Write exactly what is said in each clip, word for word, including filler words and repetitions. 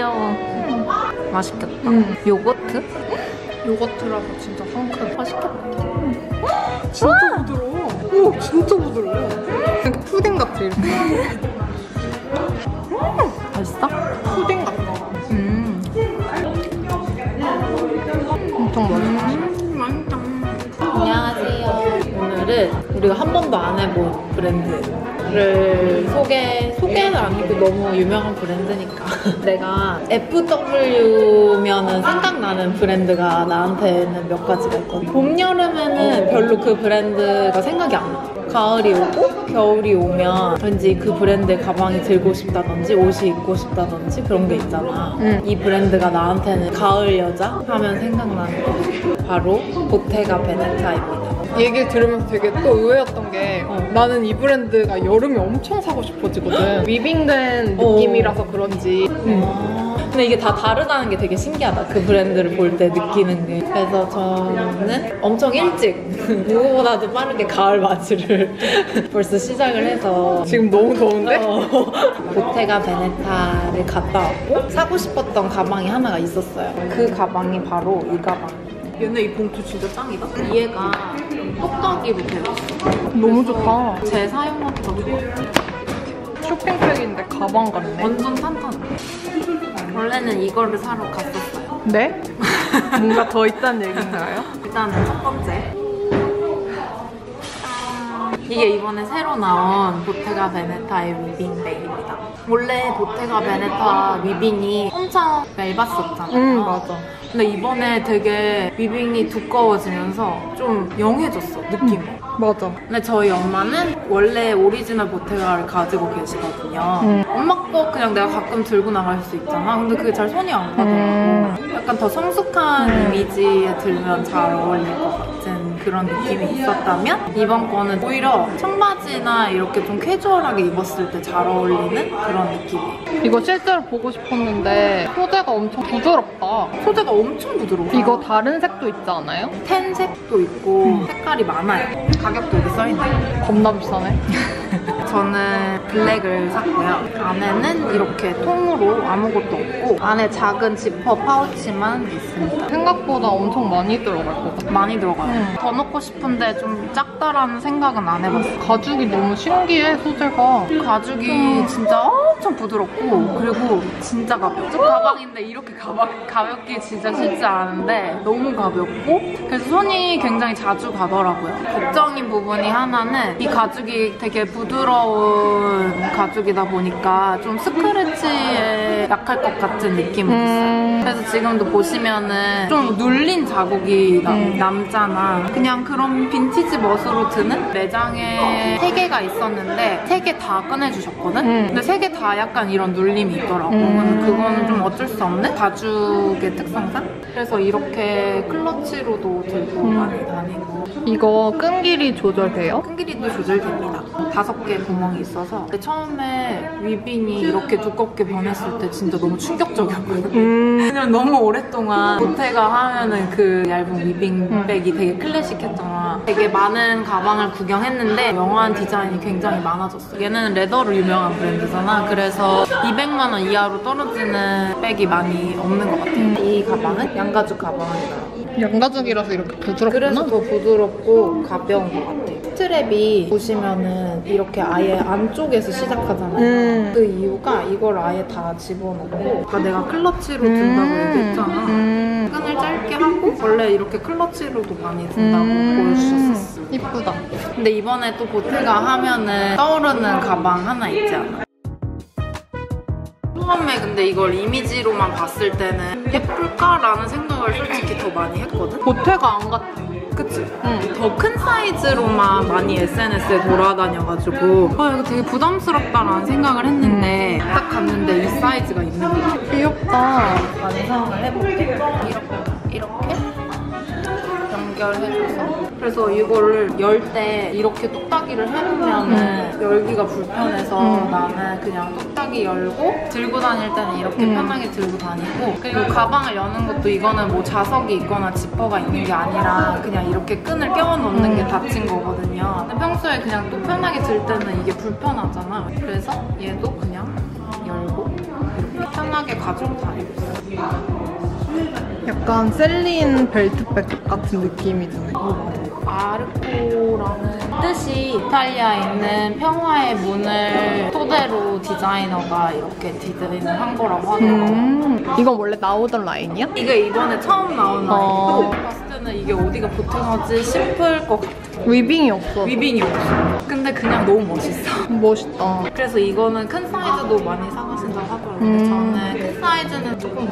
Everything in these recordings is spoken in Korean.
귀여워. 음. 맛있겠다. 음. 요거트? 요거트라서 진짜 상큼. 맛있겠다. 음. 진짜 부드러워. 오, 진짜 부드러워. 그냥 푸딩 같아, 이렇게. 음. 맛있어? 푸딩 같아. 음. 엄청 맛있어. 음, 맛있다. 안녕하세요. 오늘은 우리가 한 번도 안 해본 브랜드를 소개, 소개는 아니고 너무 유명한 브랜드니까. 내가 에프더블유면은 생각나는 브랜드가 나한테는 몇 가지가 있거든. 봄, 여름에는 별로 그 브랜드가 생각이 안 나. 가을이 오고 겨울이 오면 왠지 그 브랜드의 가방이 들고 싶다든지 옷이 입고 싶다든지 그런 게 있잖아. 응. 이 브랜드가 나한테는 가을 여자 하면 생각나는 거 바로 보테가 베네타입니다. 얘기를 들으면서 되게 또 의외였던 게 어. 나는 이 브랜드가 여름에 엄청 사고 싶어지거든. 위빙된 느낌이라서 어. 그런지. 응. 근데 이게 다 다르다는 게 되게 신기하다. 그 브랜드를 볼 때 느끼는 게. 그래서 저는 엄청 일찍 누구보다도 빠르게 가을 맞이를 벌써 시작을 해서 지금 너무 더운데? 어, 보테가 베네타를 갔다 왔고 사고 싶었던 가방이 하나가 있었어요. 그 가방이 바로 이 가방. 얘네 이 봉투 진짜 짱이다. 얘가 똑딱이로 되어 있어. 너무 좋다. 재사용하기가 좋아. 쇼핑백인데 가방 같네. 완전 탄탄해. 원래는 이거를 사러 갔었어요. 네? 뭔가 더 있다는 얘기인가요? 일단은 첫 번째. 이게 이번에 새로 나온 보테가 베네타의 위빙백입니다. 원래 보테가 베네타 위빙이 엄청 얇았었잖아요. 응, 맞아. 근데 이번에 되게 위빙이 두꺼워지면서 좀 영해졌어, 느낌이. 응. 맞아. 근데 저희 엄마는 원래 오리지널 보테가를 가지고 계시거든요. 음. 엄마 거 그냥 내가 가끔 들고 나갈 수 있잖아. 근데 그게 잘 손이 안 가더라고. 음. 약간 더 성숙한 음. 이미지에 들면 잘 어울릴 것 같은 그런 느낌이 있었다면 이번 거는 오히려 청바지나 이렇게 좀 캐주얼하게 입었을 때 잘 어울리는 그런 느낌이에요. 이거 실제로 보고 싶었는데 소재가 엄청 부드럽다. 소재가 엄청 부드러워. 이거 다른 색도 있지 않아요? 텐색도 있고 음. 색깔이 많아요. 가격도 여기 써있네요. 겁나 비싸네. 저는 블랙을 샀고요. 안에는 이렇게 통으로 아무것도 없고 안에 작은 지퍼 파우치만 있습니다. 생각보다 엄청 많이 들어갈 것 같아. 많이 들어가요. 음. 더 넣고 싶은데 좀 작다라는 생각은 안 해봤어요. 가죽이 너무 신기해, 소재가. 가죽이 음. 진짜 엄청 부드럽고 그리고 진짜 가벼워. 저 가방인데 이렇게 가방, 가볍기 진짜 쉽지 않은데 너무 가볍고 그래서 손이 굉장히 자주 가더라고요. 걱정인 부분이 하나는 이 가죽이 되게 부드러운 가죽이다 보니까 좀 스크래치에 약할 것 같은 느낌은 음. 있어요. 그래서 지금도 보시면은 좀 눌린 자국이 남, 음. 남잖아. 그냥 그런 빈티지 멋으로 드는 매장에 세 개가 있었는데 세 개 다 꺼내주셨거든? 음. 근데 세 개 다 약간 이런 눌림이 있더라고. 음. 그거는 좀 어쩔 수 없는 가죽의 특성상? 그래서 이렇게 클러치로도 들고 음. 많이 다니고. 이거 끈 길이 조절돼요? 끈 길이도 조절됩니다. 다섯 개 구멍이 있어서 처음에 위빙이 이렇게 두껍게 변했을 때 진짜 너무 충격적이었거든요. 음. 그냥 너무 오랫동안 보테가 하면은 그 얇은 위빙백이 음. 되게 클래식했잖아. 되게 많은 가방을 구경했는데 명화한 디자인이 굉장히 많아졌어. 얘는 레더로 유명한 브랜드잖아. 그래서 이백만 원 이하로 떨어지는 백이 많이 없는 것 같아요. 음. 이 가방은 양가죽 가방이다. 양가죽이라서 이렇게 부드럽구나? 그래서 더 부드럽고 가벼운 것 같아요. 스트랩이 보시면은 이렇게 아예 안쪽에서 시작하잖아요. 음. 그 이유가 이걸 아예 다 집어넣고 아까 내가 클러치로 든다고 음. 얘기했잖아. 음. 끈을 짧게 하고 원래 이렇게 클러치로도 많이 든다고 음. 보여주셨었어. 이쁘다. 근데 이번에 또 보테가 하면은 떠오르는 가방 하나 있지 않아? 처음에 근데 이걸 이미지로만 봤을 때는 예쁠까라는 생각을 솔직히 더 많이 했거든? 보테가 안 같아. 그치? 응. 더 큰 사이즈로만 많이 에스엔에스에 돌아다녀가지고 아 이거 되게 부담스럽다라는 생각을 했는데 딱 갔는데 이 사이즈가 있는 거야. 귀엽다. 완성을 해볼게. 이렇게 이렇게 연결해줘서 그래서 이거를 열 때 이렇게 뚝딱이를 해놓으면은 음. 열기가 불편해서 음. 나는 그냥 뚝딱이 열고 들고 다닐 때는 이렇게 음. 편하게 들고 다니고 그리고 가방을 여는 것도 이거는 뭐 자석이 있거나 지퍼가 있는 게 아니라 그냥 이렇게 끈을 껴 넣는 음. 게 닫힌 거거든요. 근데 평소에 그냥 또 편하게 들 때는 이게 불편하잖아. 그래서 얘도 그냥 열고 이렇게 편하게 편하게 가지고 다니고 있어요. 약간 셀린 벨트백 같은 느낌이 드네. 아르코라는 뜻이 이탈리아에 있는 평화의 문을 토대로 디자이너가 이렇게 디자인을 한 거라고 하더라고요. 음, 이건 원래 나오던 라인이야? 이게 이번에 처음 나온 어. 라인이고 봤을 때는 이게 어디가 보통하지 싶을 것 같아. 위빙이 없어. 위빙이 없어. 근데 그냥 너무 멋있어. 멋있다. 그래서 이거는 큰 사이즈도 많이 사가신다고 하더라고요. 근데 음. 저는 큰 사이즈는 조금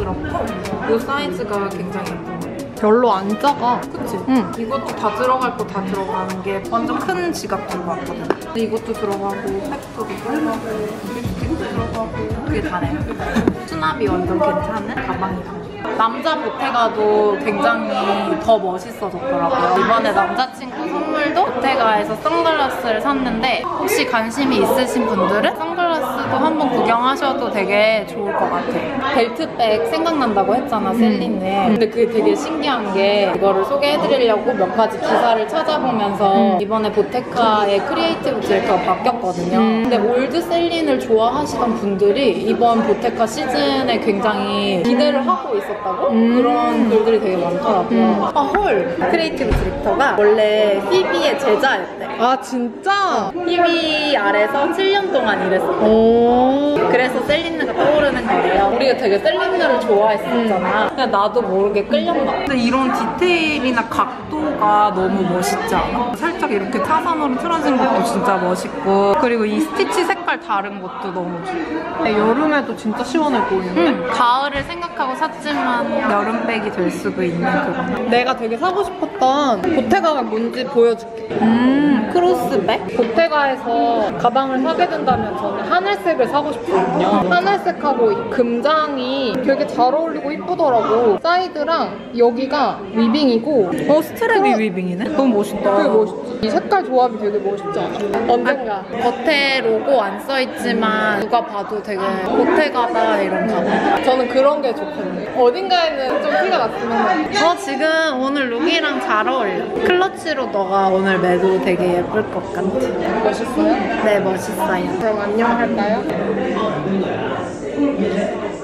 부담스럽고 이 사이즈가 굉장히 예쁜 거예요. 별로 안 작아. 그치? 응. 이것도 다 들어갈 거 다 들어가는 게 완전 큰 지갑 들고 왔거든. 근데 이것도 들어가고 팩도 들어가고 립스틱도 들어가고 그게 다네. 수납이 완전 괜찮은 가방이다. 남자 보테가도 굉장히 더 멋있어졌더라고요. 이번에 남자친구 선물도 보테가에서 선글라스를 샀는데 혹시 관심이 있으신 분들은 선글라스도 한번 구경하셔도 되게 좋을 것 같아요. 벨트백 생각난다고 했잖아, 셀린은. 근데 그게 되게 신기한 게 이거를 소개해드리려고 몇 가지 기사를 찾아보면서 이번에 보테카의 크리에이티브 디렉터가 바뀌었거든요. 근데 올드 셀린을 좋아하시던 분들이 이번 보테카 시즌에 굉장히 기대를 하고 있었다고? 음. 그런 글들이 되게 많더라고요. 음. 아, 헐! 크리에이티브 디렉터가 원래 피비의 제자였대. 아, 진짜? 피비 아래서 칠 년 동안 일했어. 오. 그래서 셀린느가 떠오르는 거예요. 우리가 되게 셀린느를 좋아했었잖아. 그냥 나도 모르게 끌렸나. 근데 이런 디테일이나 각도가 너무 멋있지 않아? 살짝 이렇게 타선으로 틀어진 것도 진짜 멋있고 그리고 이 스티치 색깔 다른 것도 너무 좋고 여름에도 진짜 시원해 보이는데? 응. 가을을 생각하고 샀지만 여름백이 될 수도 있는 그런. 내가 되게 사고 싶었던 보테가가 뭔지 보여줄게. 음, 크로스백? 보테가에서 가방을 사게 된다면 저는 하늘색을 사고 싶거든요. 하늘색하고 이 금장이 되게 잘 어울리고 이쁘더라고. 사이드랑 여기가 위빙이고 어, 스트랩이 크로- 위빙이네? 너무 멋있다. 되게 멋있지. 이 색깔 조합이 되게 멋있지 않아? 언젠가. 겉에 로고 안 써있지만 누가 봐도 되게 보테가다 이런 가방. 저는 그런 게 좋거든요. 어딘가에는 좀 티가 났으면 어, 지금 오늘 룩이랑 잘 어울려. 클러치로 너가 오늘 매도 되게 예쁠 것 같아. 멋있어요? 네, 멋있어요. 그럼 안녕 할까요?